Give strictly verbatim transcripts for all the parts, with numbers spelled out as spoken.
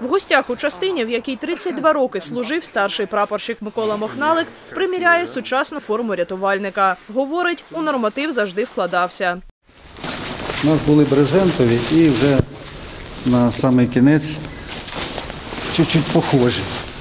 В гостях у частині, в якій тридцять два роки служив старший прапорщик Микола Мохналик, приміряє сучасну форму рятувальника. Говорить, у норматив завжди вкладався. У нас були брезентові і вже на самий кінець чуть-чуть похожі.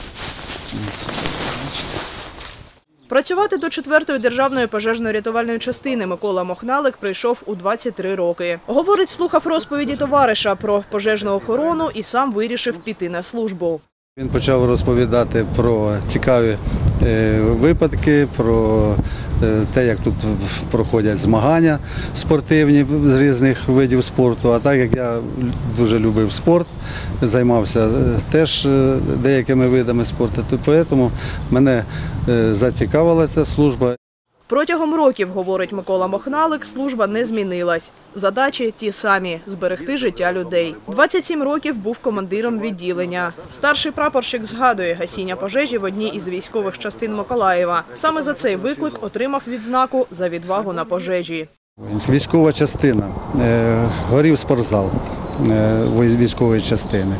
Працювати до четвертої державної пожежно-рятувальної частини Микола Мохналик прийшов у двадцять три роки. Говорить, слухав розповіді товариша про пожежну охорону і сам вирішив піти на службу. Він почав розповідати про цікаві випадки, про те, як тут проходять змагання спортивні з різних видів спорту. А так як я дуже любив спорт, займався теж деякими видами спорту, тому мене зацікавила ця служба. Протягом років, говорить Микола Мохналик, служба не змінилась. Задачі ті самі – зберегти життя людей. двадцять сім років був командиром відділення. Старший прапорщик згадує гасіння пожежі в одній із військових частин Миколаєва. Саме за цей виклик отримав відзнаку за відвагу на пожежі. Військова частина, горів спортзал військової частини.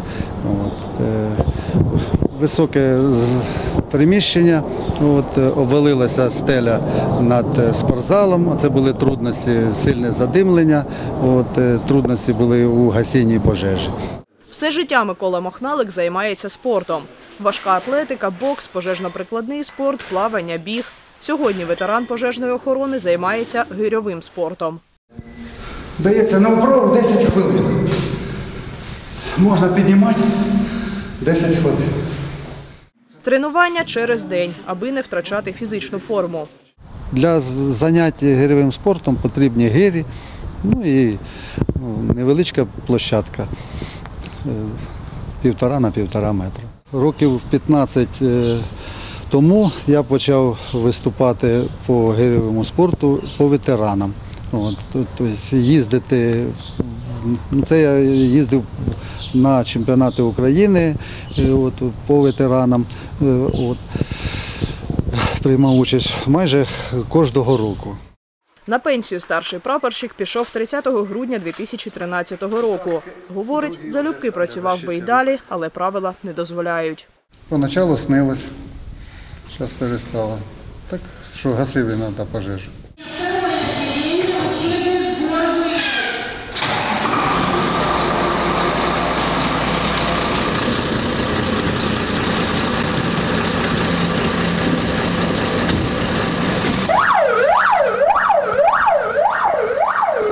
Високе приміщення, от, обвалилася стеля над спортзалом, це були трудності, сильне задимлення, от, трудності були у гасінні пожежі. Все життя Микола Мохналик займається спортом. Важка атлетика, бокс, пожежно-прикладний спорт, плавання, біг. Сьогодні ветеран пожежної охорони займається гирьовим спортом. Дається на вправу десять хвилин. Можна піднімати десять хвилин. Тренування через день, аби не втрачати фізичну форму. Для занять гирьовим спортом потрібні гирі, ну і невеличка площадка, півтора на півтора метра. Років п'ятнадцять тому я почав виступати по гирьовому спорту по ветеранам. От, тобто їздити, ну це я їздив на чемпіонати України от, по ветеранам, от, приймав участь майже кожного року. На пенсію старший прапорщик пішов тридцятого грудня дві тисячі тринадцятого року. Говорить, залюбки працював би й далі, але правила не дозволяють. Поначалу снилось, зараз перестало. Так що гасили треба пожежу.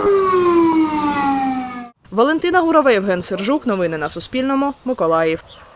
Валентина Гурова, Євген Сержук. Новини на Суспільному. Миколаїв.